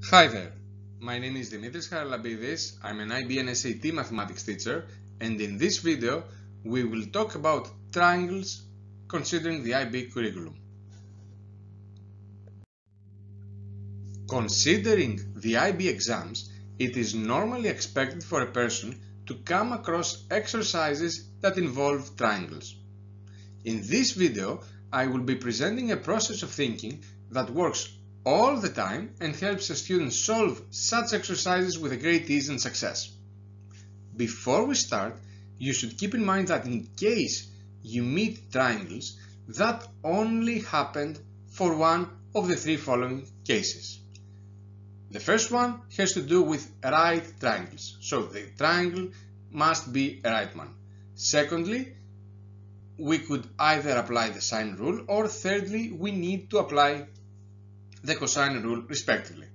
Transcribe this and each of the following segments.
Hi there, my name is Dimitris Haralambidis. I'm an IB and SAT mathematics teacher, and in this video we will talk about triangles considering the IB curriculum. Considering the IB exams, it is normally expected for a person to come across exercises that involve triangles. In this video, I will be presenting a process of thinking that works all the time and helps a student solve such exercises with a great ease and success. Before we start, you should keep in mind that in case you meet triangles, that only happened for one of the three following cases. The first one has to do with right triangles, so the triangle must be a right one. Secondly, we could either apply the sine rule, or thirdly, we need to apply the cosine rule respectively.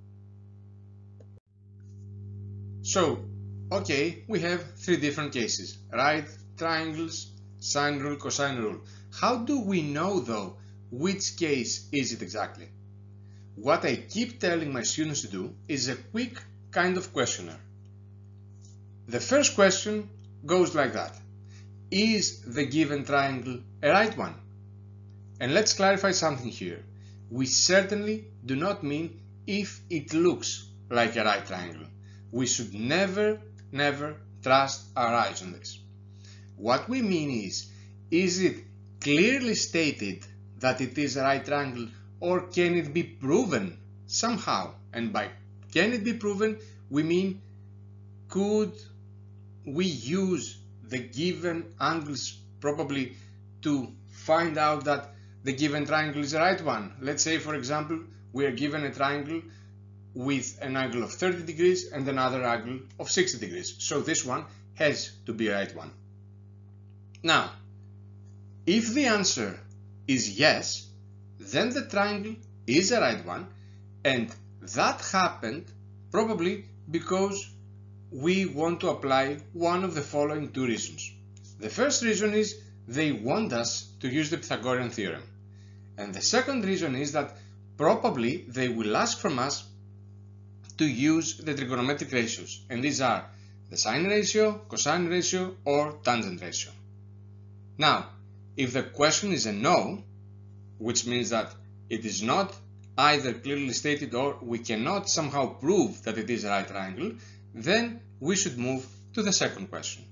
So, okay, we have three different cases: right triangles, sine rule, cosine rule. How do we know though which case is it exactly? What I keep telling my students to do is a quick kind of questionnaire. The first question goes like that: is the given triangle a right one? And let's clarify something here. We certainly do not mean if it looks like a right triangle. We should never trust our eyes on this. What we mean is it clearly stated that it is a right triangle, or can it be proven somehow? And by can it be proven, we mean could we use the given angles probably to find out that the given triangle is the right one. Let's say, for example, we are given a triangle with an angle of 30 degrees and another angle of 60 degrees. So this one has to be a right one. Now, if the answer is yes, then the triangle is a right one, and that happened probably because we want to apply one of the following two reasons. The first reason is they want us to use the Pythagorean theorem. And the second reason is that probably they will ask from us to use the trigonometric ratios. And these are the sine ratio, cosine ratio, or tangent ratio. Now, if the question is a no, which means that it is not either clearly stated or we cannot somehow prove that it is a right triangle, then we should move to the second question.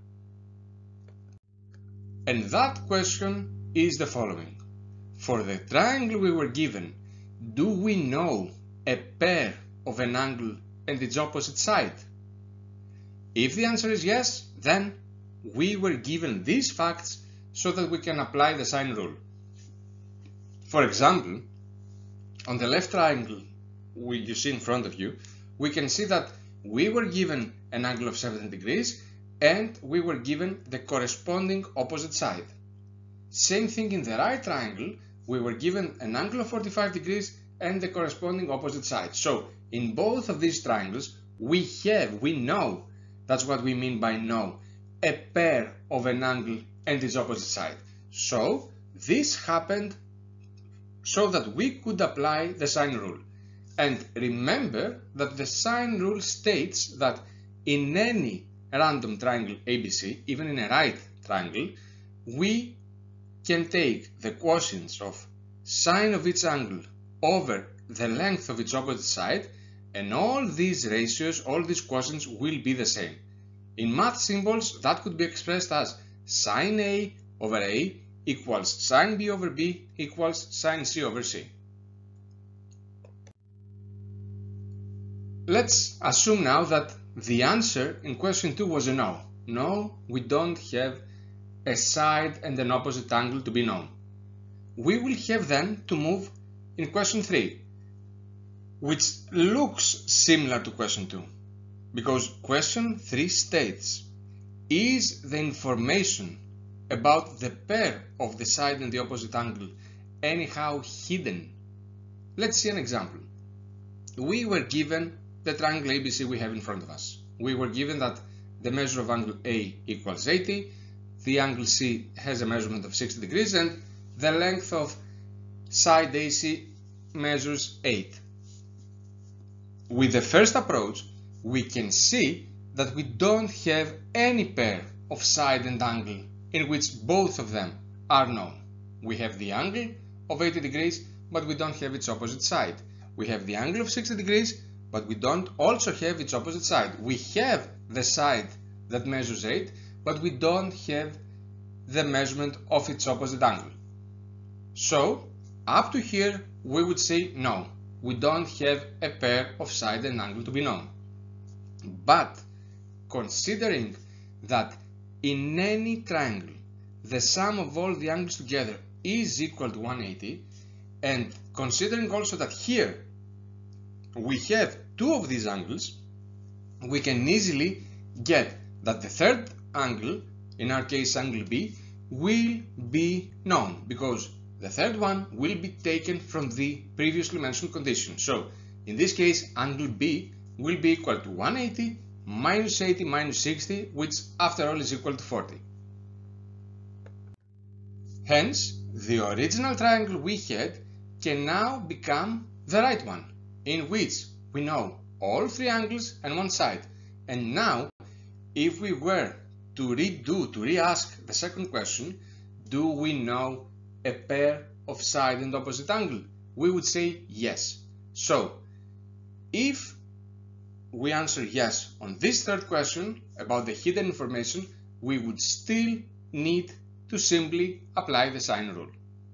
And that question is the following: for the triangle we were given, do we know a pair of an angle and its opposite side? If the answer is yes, then we were given these facts so that we can apply the sine rule. For example, on the left triangle you see in front of you, we can see that we were given an angle of 70 degrees and we were given the corresponding opposite side. Same thing in the right triangle, we were given an angle of 45 degrees and the corresponding opposite side. So in both of these triangles we know, that's what we mean by know, a pair of an angle and its opposite side. So this happened so that we could apply the sine rule. And remember that the sine rule states that in any random triangle ABC, even in a right triangle, we can take the quotients of sine of each angle over the length of its opposite side, and all these ratios, all these quotients will be the same. In math symbols, that could be expressed as sine A over A equals sine B over B equals sine C over C. Let's assume now that the answer in question 2 was a no. No, we don't have a side and an opposite angle to be known. We will have then to move in question 3, which looks similar to question 2, because question 3 states: is the information about the pair of the side and the opposite angle anyhow hidden? Let's see an example. We were given the triangle ABC we have in front of us. We were given that the measure of angle A equals 80, the angle C has a measurement of 60 degrees, and the length of side AC measures 8. with the first approach, we can see that we don't have any pair of side and angle in which both of them are known. We have the angle of 80 degrees, but we don't have its opposite side. We have the angle of 60 degrees, but we don't also have its opposite side. We have the side that measures 8, but we don't have the measurement of its opposite angle. So, up to here, we would say no, we don't have a pair of side and angle to be known. But, considering that in any triangle, the sum of all the angles together is equal to 180, and considering also that here we have two of these angles, we can easily get that the third angle, in our case angle B, will be known because the third one will be taken from the previously mentioned condition. So in this case angle B will be equal to 180 minus 80 minus 60, which after all is equal to 40. Hence the original triangle we had can now become the right one, in which we know all three angles and one side. And now if we were to re-ask the second question, do we know a pair of side and opposite angle? We would say yes. So if we answer yes on this third question about the hidden information, we would still need to simply apply the sine rule.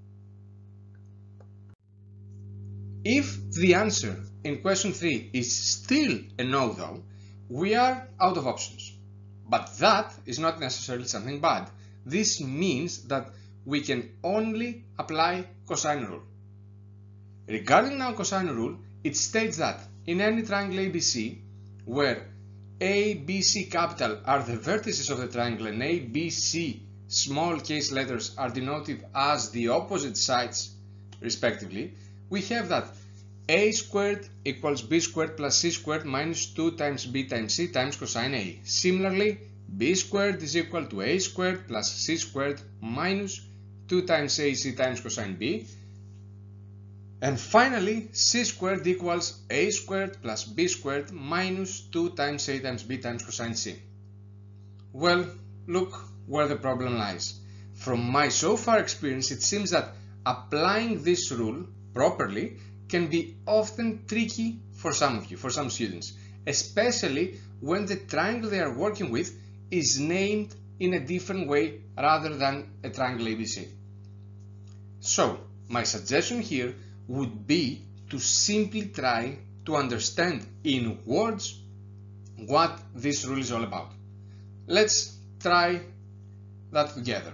If the answer in question 3 is still a no though, we are out of options. But that is not necessarily something bad. This means that we can only apply cosine rule. Regarding now cosine rule, it states that in any triangle ABC, where A, B, C capital are the vertices of the triangle and A, B, C small case letters are denoted as the opposite sides respectively, we have that A squared equals B squared plus C squared minus 2 times B times C times cosine A. Similarly, B squared is equal to A squared plus C squared minus 2 times AC times cosine B. And finally, C squared equals A squared plus B squared minus 2 times A times B times cosine C. Well, look where the problem lies. From my so far experience, it seems that applying this rule properly can be often tricky for some of you, for some students, especially when the triangle they are working with is named in a different way rather than a triangle ABC. So, my suggestion here would be to simply try to understand in words what this rule is all about. Let's try that together.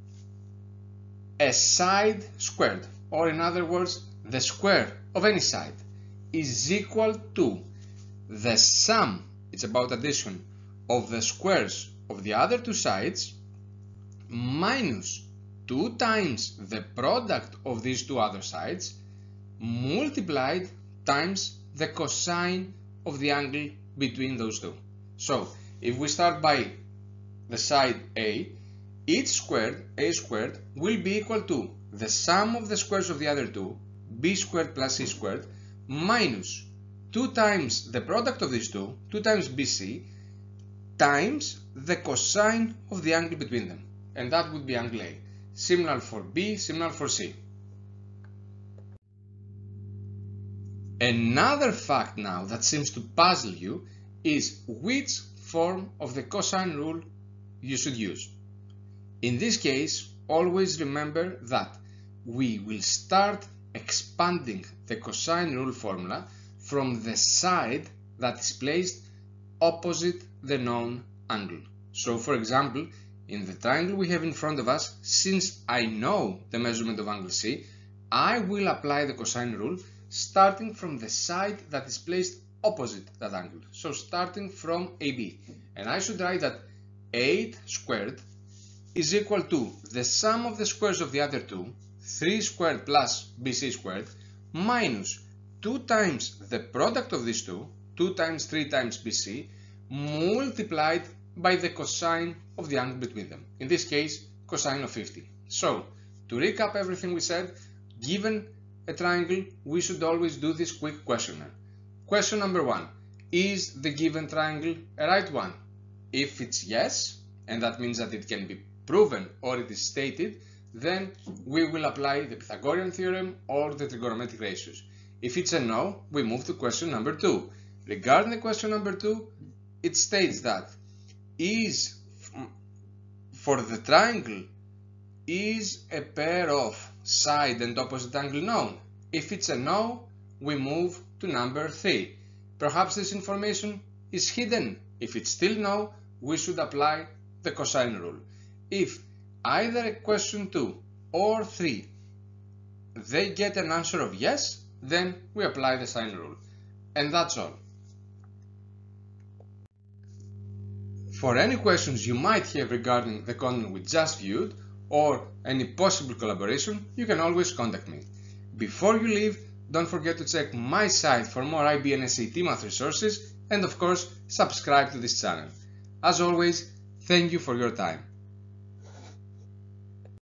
A side squared, or in other words, the square of any side, is equal to the sum, it's about addition, of the squares of the other two sides minus 2 times the product of these two other sides multiplied times the cosine of the angle between those two. So if we start by the side A, each squared, A squared, will be equal to the sum of the squares of the other two, B squared plus C squared, minus 2 times the product of these two, 2 times BC, times the cosine of the angle between them. And that would be angle A. Similar for B, similar for C. Another fact now that seems to puzzle you is which form of the cosine rule you should use. In this case, always remember that we will start expanding the cosine rule formula from the side that is placed opposite the known angle. So for example, in the triangle we have in front of us, since I know the measurement of angle C, I will apply the cosine rule starting from the side that is placed opposite that angle. So starting from AB. And I should write that 8 squared is equal to the sum of the squares of the other two, 3 squared plus BC squared, minus 2 times the product of these two, 2 times 3 times BC, multiplied by the cosine of the angle between them. In this case, cosine of 50. So, to recap everything we said, given a triangle, we should always do this quick questionnaire. Question number 1. Is the given triangle a right one? If it's yes, and that means that it can be proven or it is stated, then we will apply the Pythagorean theorem or the trigonometric ratios. If it's a no, we move to question number 2. Regarding the question number 2, it states that for the triangle, is a pair of side and opposite angle known? If it's a no, we move to number 3. Perhaps this information is hidden. If it's still no, we should apply the cosine rule. If either question 2 or 3 they get an answer of yes, then we apply the sine rule. And that's all. For any questions you might have regarding the content we just viewed or any possible collaboration, you can always contact me. Before you leave, don't forget to check my site for more IB and SAT math resources, and of course subscribe to this channel. As always, thank you for your time.